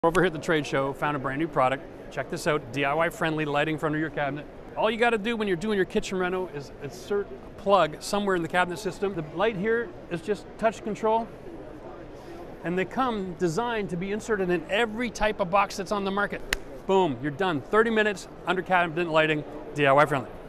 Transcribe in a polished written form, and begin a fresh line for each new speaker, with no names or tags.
Over here at the trade show, found a brand new product. Check this out, DIY friendly lighting for under your cabinet. All you gotta do when you're doing your kitchen reno is insert a plug somewhere in the cabinet system. The light here is just touch control, and they come designed to be inserted in every type of box that's on the market. Boom, you're done. 30 minutes under cabinet lighting, DIY friendly.